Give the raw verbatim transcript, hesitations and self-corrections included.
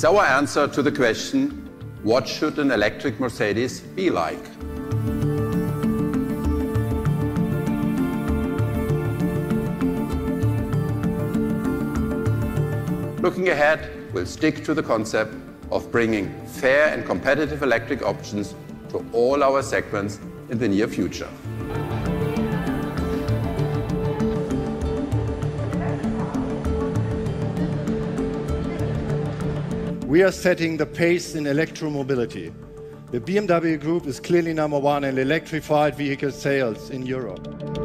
It's our answer to the question, what should an electric Mercedes be like? Looking ahead, we'll stick to the concept of bringing fair and competitive electric options to all our segments in the near future. We are setting the pace in electromobility. The B M W Group is clearly number one in electrified vehicle sales in Europe.